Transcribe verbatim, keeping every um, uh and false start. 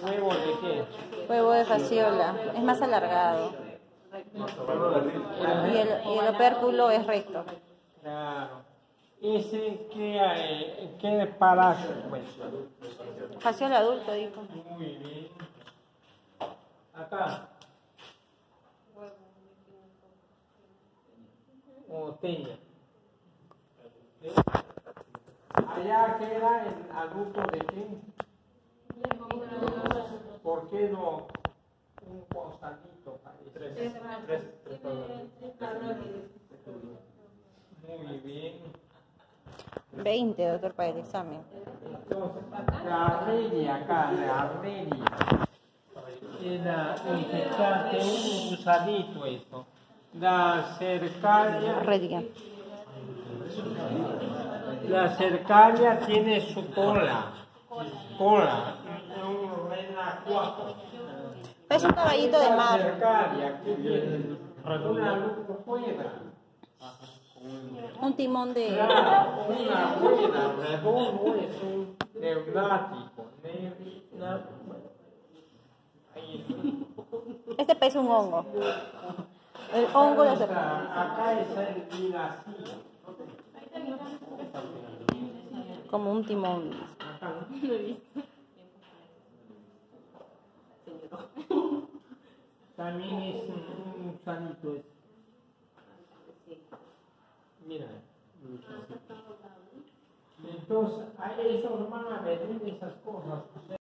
¿Huevo de qué? Huevo de fasciola. Es más alargado. Y el, y el opérculo es recto. Claro. ¿Ese qué, eh, qué parásito es? Fasciola adulto, dijo. Muy bien. Acá. O teña. Allá que era el adulto de qué? ¿Por qué no un costadito parece? Tres, tres, muy bien. veinte, doctor, para el examen. Entonces, la armeria acá, la armeria. Era infectante, un gusanito esto. La cercaria. Redia. La cercaria tiene su cola. Cola. Un renacuajo. Es un caballito de La mar. cercaria, ¿qué tiene? Una rueda. Un timón de... Claro, una rueda redondo es un neumático. Neuna- Ahí está. Este pez es un hongo. El hongo de la Acá cercaria. está, acá es el dinastía. Como un timón. Acá, ¿no? También es un gusanito. Es. Mira. Entonces, a eso, hermana, me esas cosas.